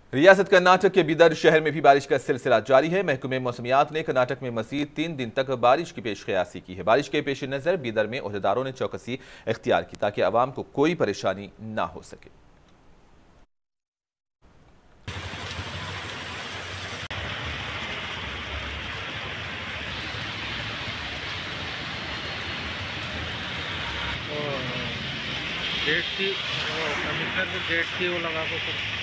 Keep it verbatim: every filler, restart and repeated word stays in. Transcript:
रियासत कर्नाटक के बीदर शहर में भी बारिश का सिलसिला जारी है। महकमे मौसमियात ने कर्नाटक में मजीद तीन दिन तक बारिश की पेश क़यासी की है। बारिश के पेश नज़र बीदर में ओहदेदारों ने चौकसी इख्तियार की ताकि आवाम को कोई परेशानी ना हो सके। डेट की कमिश्नर ने डेट की वो लगा को